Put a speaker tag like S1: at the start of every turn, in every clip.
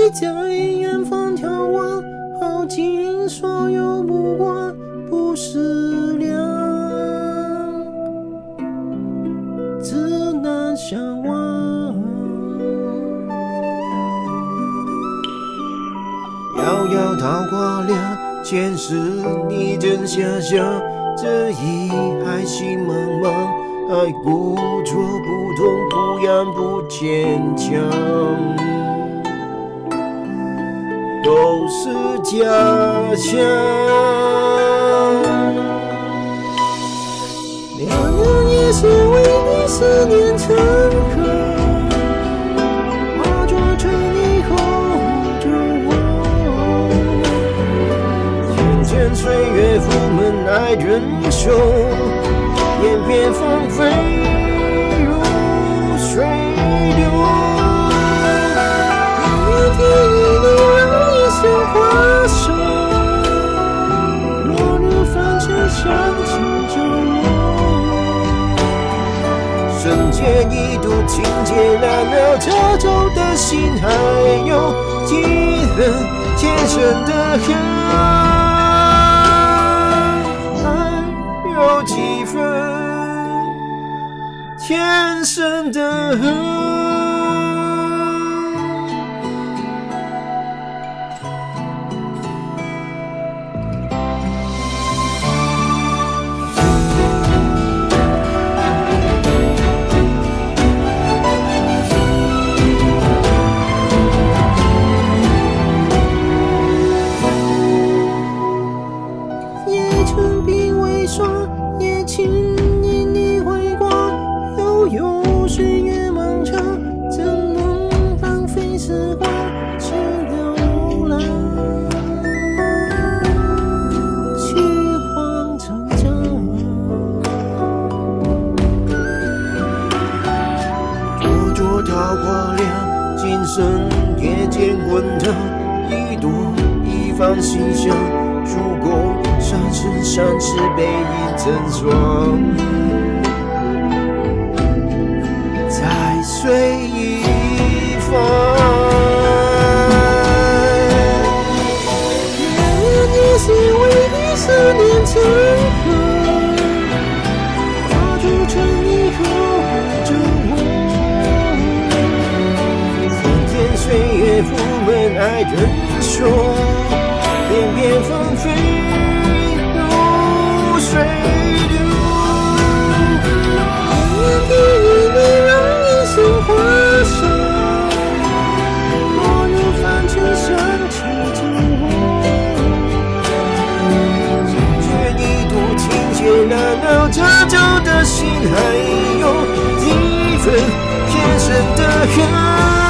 S1: 在远方眺望，耗尽所有目光，不思量，只能向往。遥遥桃花凉，前世你真遐想，这一海心茫茫，爱故作不痛不痒不坚强，都是假象。娘娘也是为你思念成河，化作成以后的我。渐渐岁月拂门爱人手，片片芳菲如水流。年天与你让一生跨手，落日凡尘相亲着我。瞬间一度情节难了，褶皱的心还有几分前生的恨，还有几分前生的恨。春鬓微霜，也轻因你回光。悠悠岁月漫长，怎能浪费时光去流浪？虚晃成长，灼灼桃花凉，今生也见滚烫。一朵一放馨香，烛光山水相识，背影成双，在水一方。愿你是为你思念成河，化作成以后的我。三天岁月拂门爱人手，片片芳菲水流。年天与你让一生跨手，落日凡尘相亲着我。深觉一度情节难了，褶皱的心还有几分前生的恨。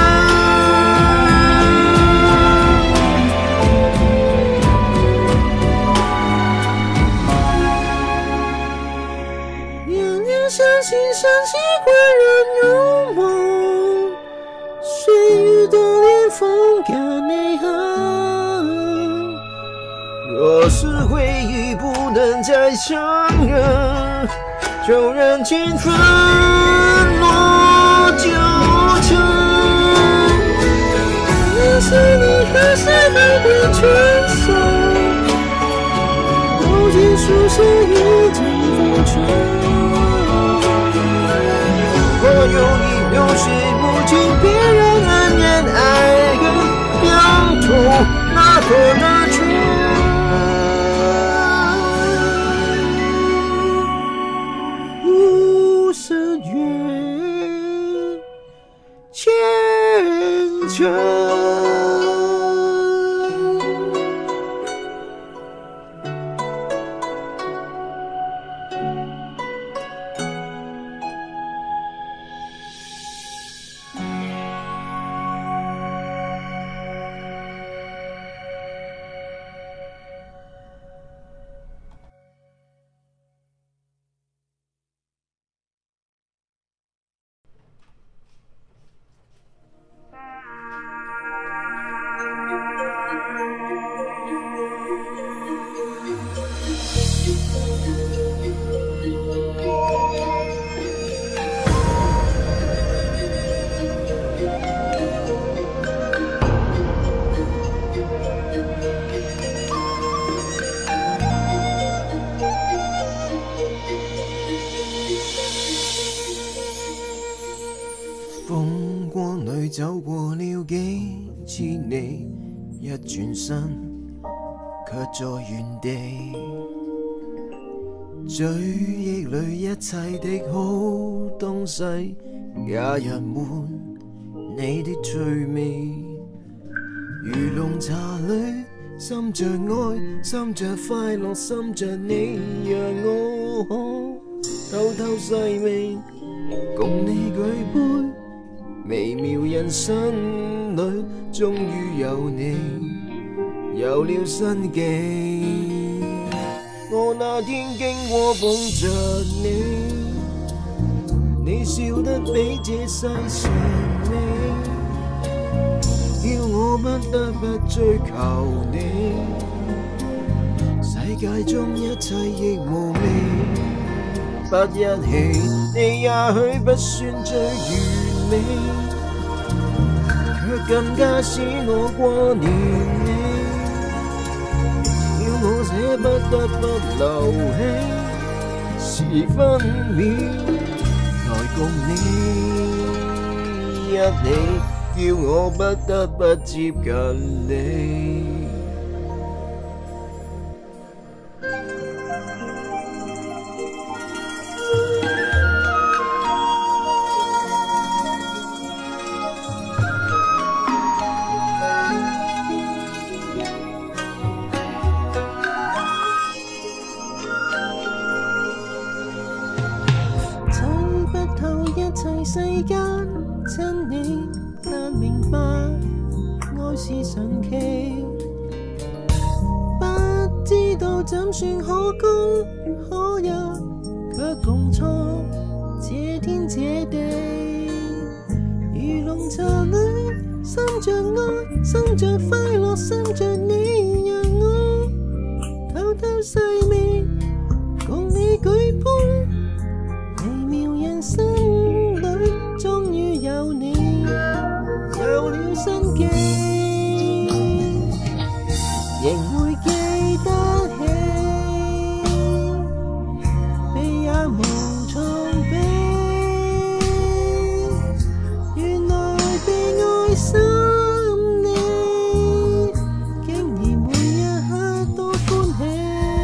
S1: 相信相信会人入梦，岁月的脸风干泪痕。若是回忆不能再相认，就让情分落九成。但是你何时还会全收？如今书写一阵风尘。我有意流逝不尽，别人恩怨爱恨两头哪过得去？无声月前程。 走過了幾次你，一轉身卻在原地。追憶裏一切的好東西，也溢滿你的趣味。如濃茶裏，滲着愛，滲着快樂，滲着你，讓我可偷偷細味，共你舉杯。微妙人生裏，終於有你，有了生機。我那天經過碰着你，你笑得比這世上美，叫我不得不追求你。世界中一切亦無味，不一起，你也許不算最完美，卻更加使我掛念你。我捨不得不留起，時分秒來共你一起，叫我不得不接近你。世間真理難明白，愛是神奇，不知道怎算可攻可入，卻共錯這天這地。如濃茶裏滲着愛，滲着快樂，滲着你，讓我偷偷細味，共你舉杯，微妙人生終於有你，有了生機，仍會記得起，悲也無從悲。原來被愛心你，竟然每一刻都歡喜。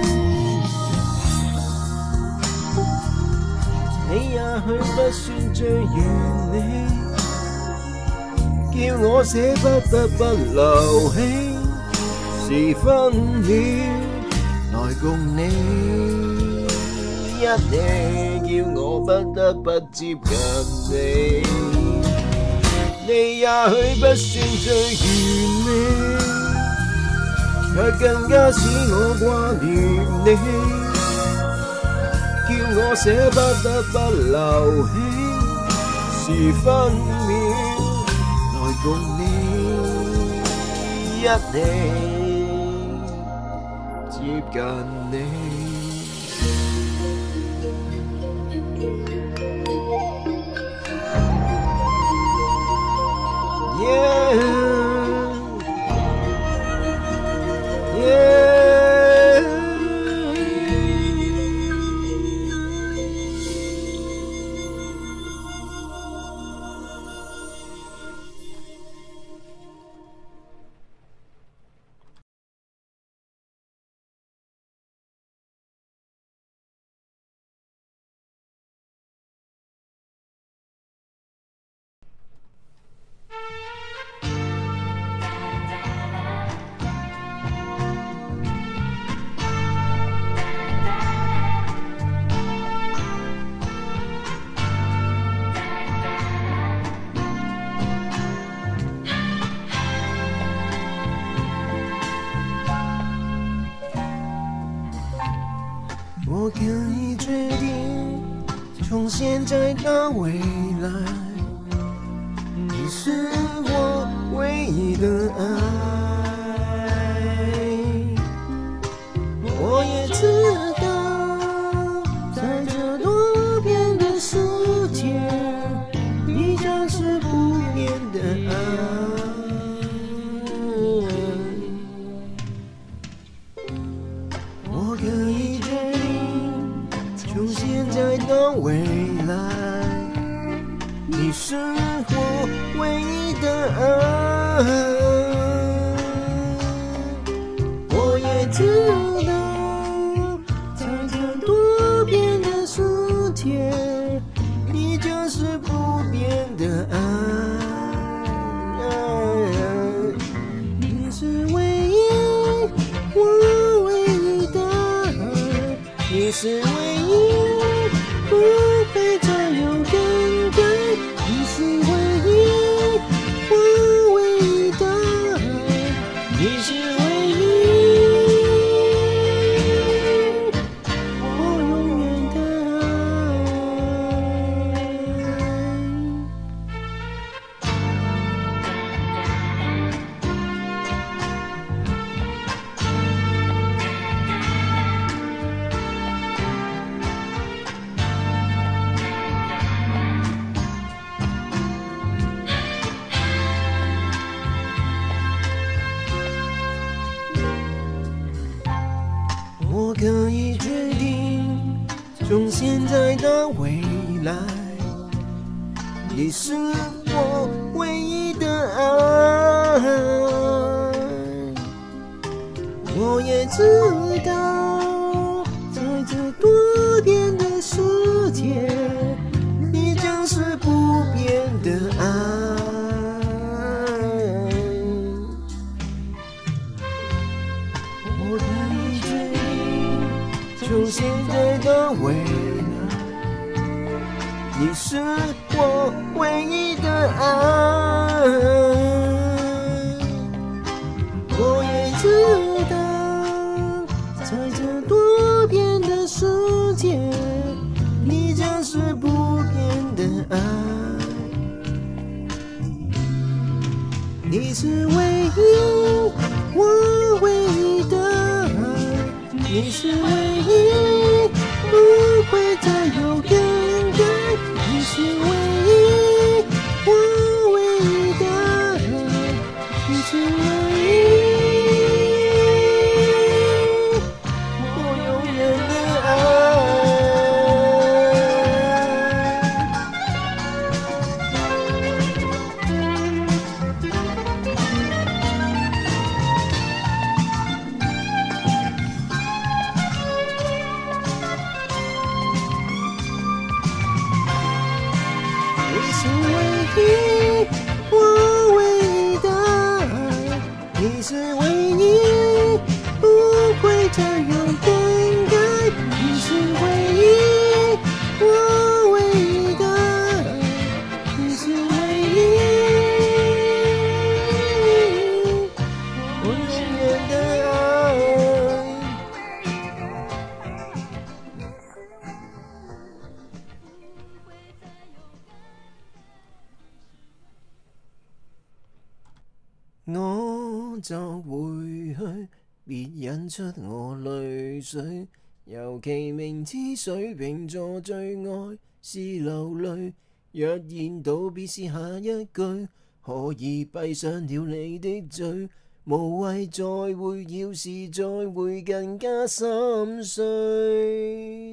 S1: 你也許不算最完美，叫我捨不得不留起，時分秒來共你一起，叫我不得不接近你。你也許不算最完美，卻更加使我掛念你。叫我捨不得不留起，時分秒來共你一起，接近你。我可以决定，从现在到未来，你是我唯一的爱。我也知道，在这多变的世界，你将是不变的爱。我可以决定，从现在到未来， 你是我唯一的爱。我也知道，在这多变的世界，你就是不变的爱。你是唯一，我唯一的爱。你是唯一，不会再有更改。你是唯一，我唯一的爱。你是唯一，我永远的我可以决定，从现在到未来，你是我唯一的爱。我也知道，在这多变的世界，你将是不变的爱。我可以决定，从现在到未来，你是我唯一的爱。我也知道，在这多变的世界，你将是不变的爱。你是唯一，我唯一的爱。你是唯一，不会再有更改。你是唯一，我唯一的爱。你是唯一，我永远的爱。你是唯一，我唯一的爱。你是唯一，不会再有更改。你是唯一，我唯一的爱。你是唯一，我永远的爱。我就回去，別引出我淚水。尤其明知水瓶座最愛是流淚，若然道別是下一句，可以閉上了你的嘴，無謂再會，要是再會更加心碎。